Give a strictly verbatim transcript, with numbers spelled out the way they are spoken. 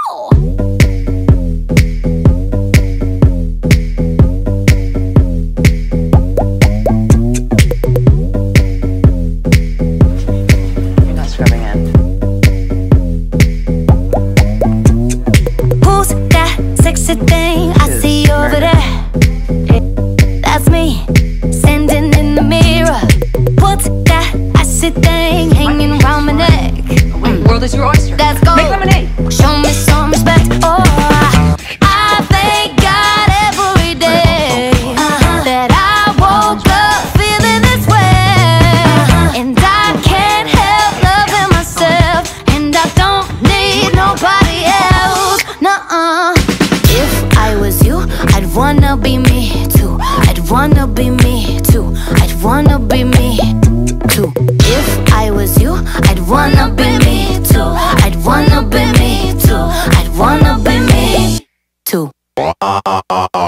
You're not scrubbing in. Who's that sexy thing I see over there? That's me, standing in the mirror. What's that ashy thing hanging around my neck? The world is your oyster. That's gold. Make lemonade. Show me some respect. Oh, I thank God every day that I woke up feeling this way, and I can't help loving myself, and I don't need nobody else. Nuh-uh. If I was you, I'd wanna be me too. I'd wanna be me too. I'd wanna be me too. If I was you, I'd wanna be me too. I'd wanna be me too. I'd wanna be me too.